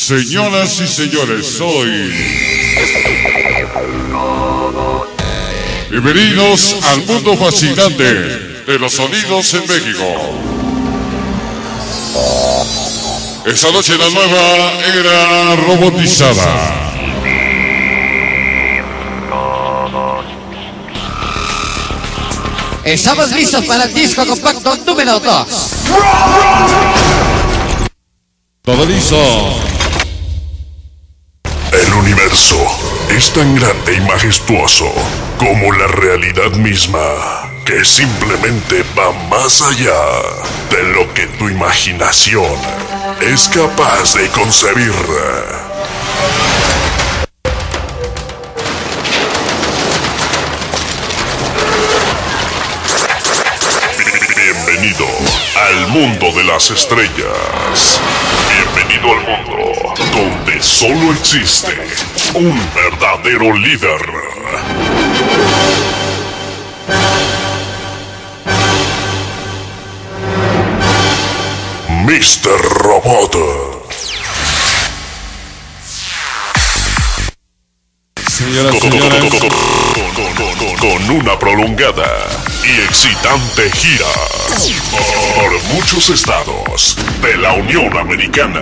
Señoras y señores, soy... Bienvenidos al mundo fascinante de los sonidos en México. Esta noche la nueva era robotizada. Estamos listos para el disco compacto número 2. Todo listo. El universo es tan grande y majestuoso como la realidad misma, que simplemente va más allá de lo que tu imaginación es capaz de concebir. Bienvenido al mundo de las estrellas. Bienvenido al mundo donde solo existe un verdadero líder. Mr. Robot. Señoras y señores, con una prolongada y excitante gira por muchos estados de la Unión Americana.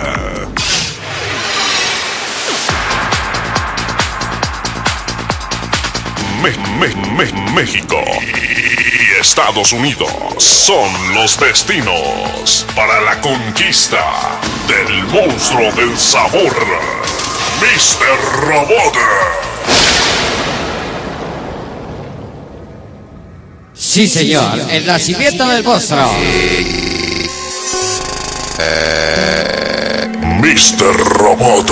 México y Estados Unidos son los destinos para la conquista del monstruo del sabor, Mr. Robot. Sí, señor, el nacimiento del monstruo. Mr. Robot.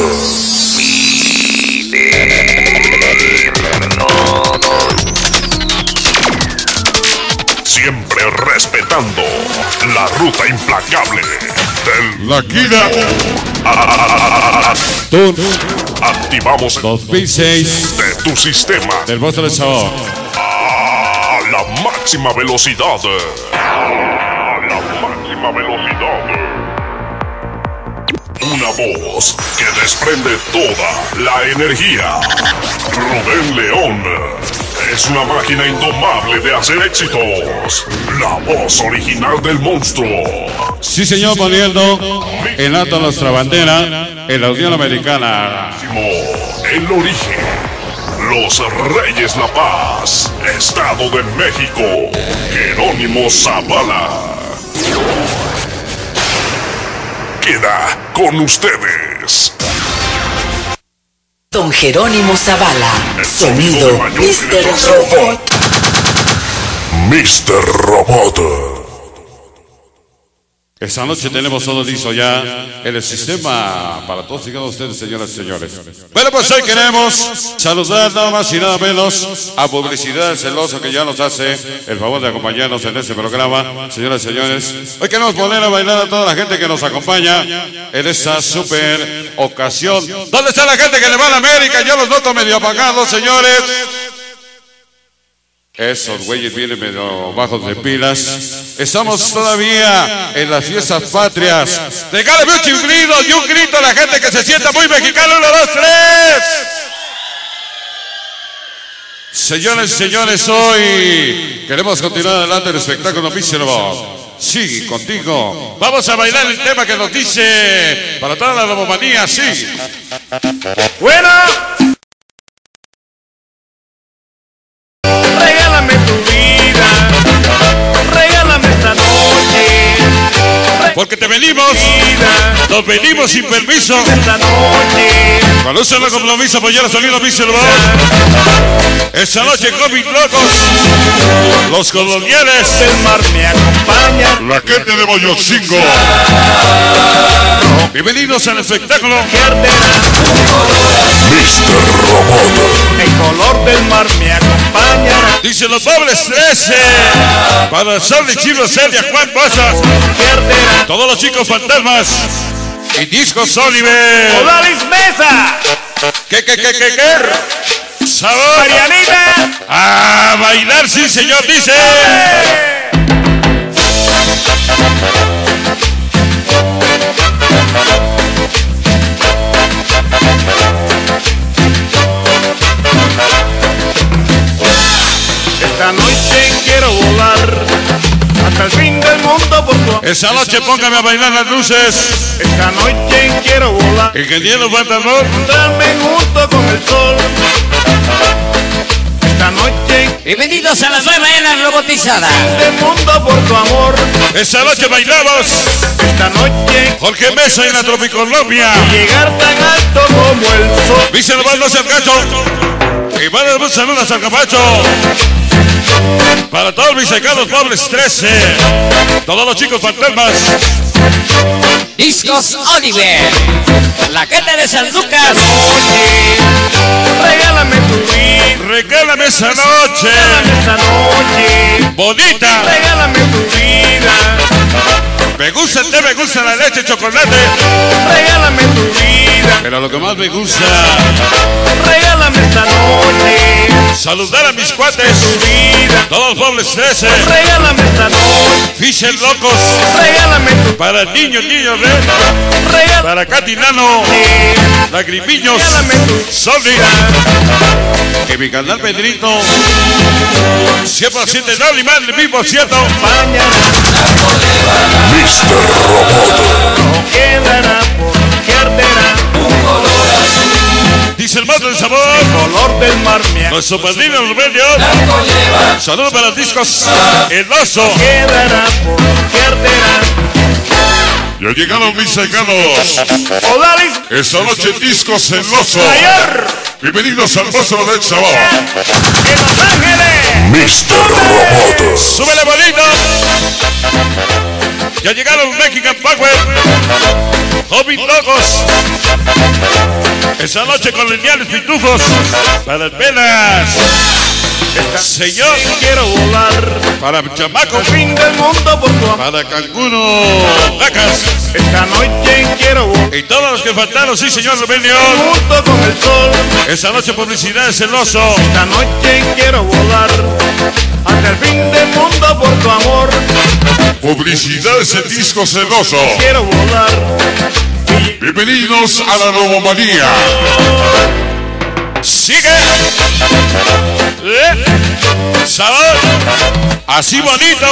Siempre respetando la ruta implacable del... la Kira Activamos 2006 de tu sistema del monstruo del sabor. a la máxima velocidad. A la máxima velocidad. Una voz que desprende toda la energía. Rubén León es una máquina indomable de hacer éxitos. La voz original del monstruo. Sí, señor, poniendo en alto nuestra bandera en la Unión Americana. El origen. Los Reyes La Paz. Estado de México. Jerónimo Zavala. Queda con ustedes Don Jerónimo Zavala, sonido Mr. Robot. Mr. Robot. Esta noche tenemos todo listo ya en el sistema para todos y cada uno de ustedes, señoras y señores. Bueno, pues hoy queremos saludar nada más y nada menos a Publicidad Celoso, que ya nos hace el favor de acompañarnos en este programa. Señoras y señores, hoy queremos poner a bailar a toda la gente que nos acompaña en esta super ocasión. ¿Dónde está la gente que le va a la América? Yo los noto medio apagados, señores. Esos güeyes vienen medio bajos de pilas. Estamos todavía en las fiestas patrias. Regálame un chiflido y un grito a la gente que se sienta muy mexicano. 1, 2, 3. Señores y señores, hoy queremos continuar adelante el espectáculo Mr. Robot. Sí, contigo. Vamos a bailar el tema que nos dice para toda la lobomanía, sí. Bueno. Regálame tu vida, regálame esta noche. Porque te venimos, nos venimos sin permiso. Esta noche. Con un solo compromiso, apoyar a sonido Mr. Robot. Esta noche cómic locos, los coloniales, El mar me acompaña. la gente de Boyocingo. Bienvenidos al espectáculo Mr. Robot. El color del mar me acompaña. Dice los dobles 13 para Sol y Chino Celia, Juan Cosas, todos los chicos fantasmas y discos Oliver. Odalis Mesa. ¿Qué? Sabor. Marianita. A bailar, sí, señor, dice. Esta noche quiero volar hasta el fin del mundo por tu amor. Esa noche póngame a bailar las luces. Esta noche quiero volar Y que tiene los pantalón. encontrarme junto con el sol. Esta noche Bienvenidos a la nueva era robotizada. del mundo por tu amor. Esa noche bailamos Esta noche Jorge Mesa en la Tropicolombia. llegar tan alto como el sol. Dice el bando Cercacho. Y van a dar saludos al Capacho. Para todos mis secados pobres 13. Todos los chicos fantasmas. Discos Oliver. La gente de San Lucas. Oye, regálame tu vida. Regálame esa noche. Regálame esta noche. Bonita. Regálame tu vida. Me gusta el té, me gusta la leche, chocolate. Regálame tu vida. Pero lo que más me gusta, Regálame esta noche. saludar a mis Tu cuates. vida. Todos los pobres 13. Regálame esta noche. Fisher locos. Regálame tu Para niños, red. regálame. Para Catinano. Lagrimillos. Regálame tu Sony. Que mi canal Pedrito. 100% no, ni más, ni mismo, cierto. mañana. Mr. Roboto. No quedará porque arderá. Dice el mato del sabor. Color del mar me Nuestro padrino Rubén León. Saludos para los discos. El oso. quedará porque arderá. Ya llegaron mis secados. Hola, Liz. Esta noche disco celoso. Ayer Bienvenidos al monstruo del sabor. en Los Ángeles. Mr. Roboto. Súbele bonito. Ya llegaron Mexican Power. Hobbit Locos. Esa noche con lineales pitufos. Para las velas. Señor. Quiero volar Para chamaco. al fin del mundo por tu amor. Para Cancuno. Vacas. Esta noche quiero volar Y todos los que faltaron, sí, señor Rubén León. junto con el sol. Esa noche publicidad es celoso. Esta noche quiero volar hasta el fin del mundo por tu amor. Publicidades en disco celoso. Quiero volar Bienvenidos a la Novomanía. Sigue. Sabor. Así bonito.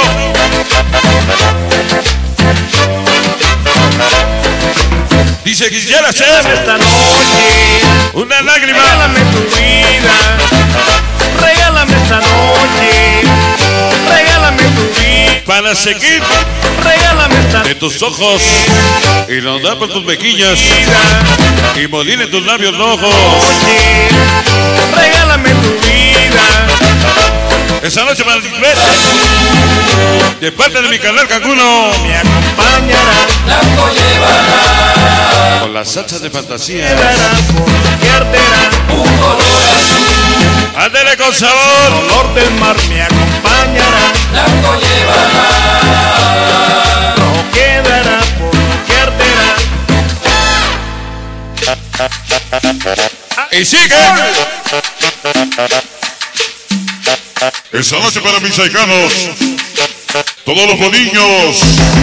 Dice que quisiera ser esta noche. una lágrima. Regálame tu vida. Regálame esta noche. Regálame tu vida. Para seguir Regálame esta de tus ojos y nos da por tus mejillas vida. y morir en tus labios rojos. Oye, regálame tu vida. Esa noche para el disfrute de parte de mi canal Cancuno Me acompañará. con las salsas de fantasía. Quedará porque arderá. Ándale con sabor. Color del mar me acompañará. No quedará porque arderá. Y sigue. Esta noche para mis secanos. Todos los boniños.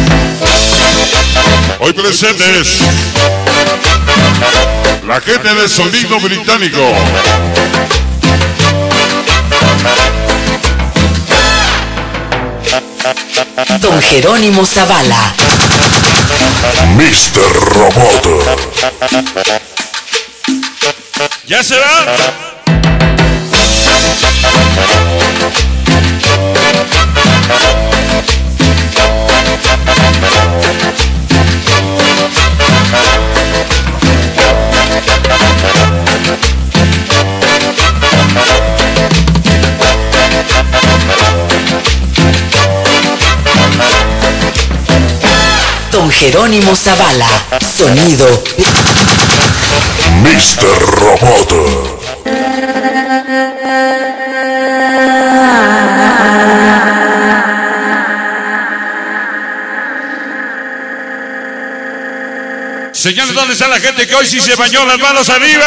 Hoy presentes. La gente del sonido británico. Don Jerónimo Zavala. Mr. Roboto. Ya se va. Don Jerónimo Zavala. Sonido. Mr. Roboto. Señores, ¿dónde está la gente que hoy sí se bañó? Las manos arriba.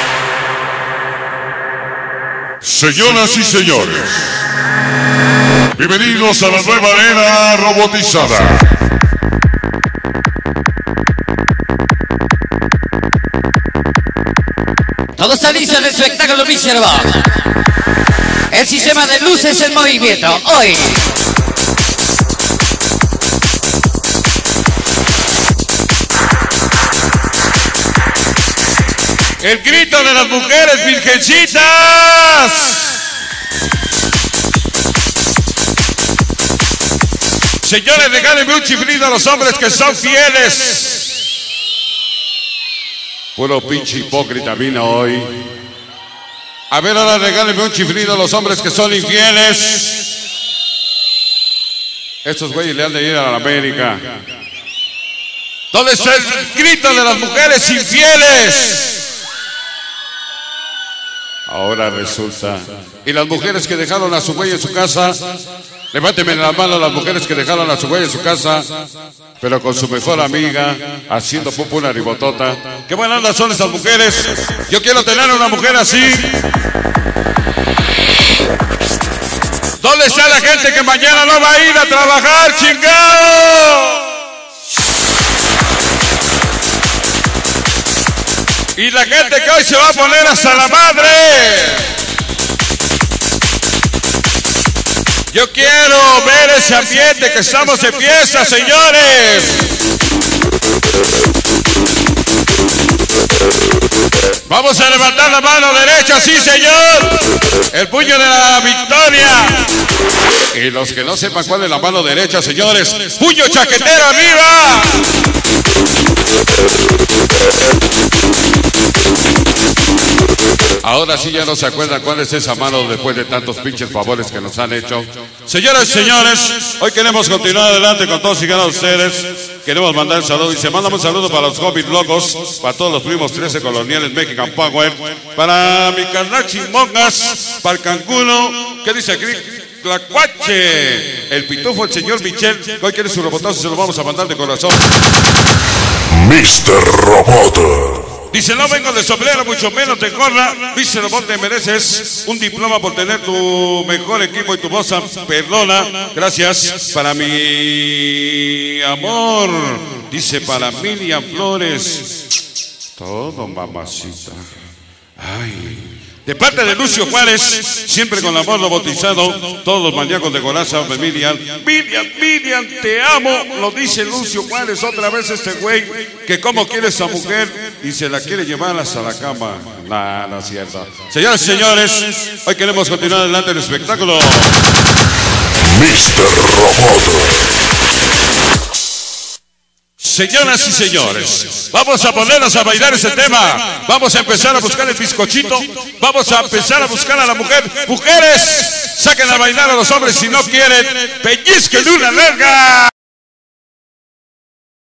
Señoras y señores, Bienvenidos a la nueva era robotizada. Todo está listo en el espectáculo Mr. Bob. El sistema de luces en movimiento. Hoy. El grito de las mujeres virgencitas. Señores, regálenme un chiflido a los hombres que son fieles. Puro pinche hipócrita vino hoy. A ver, ahora regálenme un chiflido a los hombres que son infieles. Estos güeyes le han de ir a la América. ¿Dónde está el grito de las mujeres infieles? Ahora resulta. Y las mujeres que dejaron a su güey en su casa, levánteme la mano las mujeres que dejaron a su güey en su casa, pero con su mejor amiga, haciendo pupa una ribotota. ¿Qué buenas ondas son esas mujeres? Yo quiero tener una mujer así. ¿Dónde está la gente que mañana no va a ir a trabajar, chingado? Y la gente que hoy se va a poner hasta la madre. Yo quiero ver ese ambiente que estamos de fiesta, señores. Vamos a levantar la mano derecha, sí, señor. El puño de la victoria. Y los que no sepan cuál es la mano derecha, señores, puño chaquetero arriba. Ahora sí ya no se acuerdan cuál es esa mano después de tantos pinches favores que nos han hecho. Señoras y señores, hoy queremos continuar adelante con todos y cada uno de ustedes. Queremos mandar un saludo y se manda un saludo para los Hobbit Locos, para todos los primos 13 coloniales Mexican Power, para mi carnal Chimongas, para el Cancuno, ¿qué dice aquí? Tlacuache, el pitufo, el señor Michel, que hoy quiere su robotazo, se lo vamos a mandar de corazón. Mr. Robot. Dice, no vengo de sombrero, mucho menos de gorra. Mr. Robot, te mereces un diploma por tener tu mejor equipo y tu voz perdona. Gracias para mi amor. Dice, para Miriam Flores. Todo, mamacita. Ay. De parte de Lucio Juárez, siempre con amor robotizado, todos los maníacos de Golaza, Miriam, te amo, lo dice Lucio Juárez otra vez este güey, que cómo quiere esa mujer y se la quiere llevar hasta la cama. No es cierto. Señoras y señores, hoy queremos continuar adelante el espectáculo. Mr. Robot. Señoras y señores, vamos a ponernos a bailar ese tema. Vamos a empezar a buscar el bizcochito. Vamos a empezar a buscar a la mujer. Mujeres, saquen a bailar a los hombres si no quieren. Pellizquen una larga.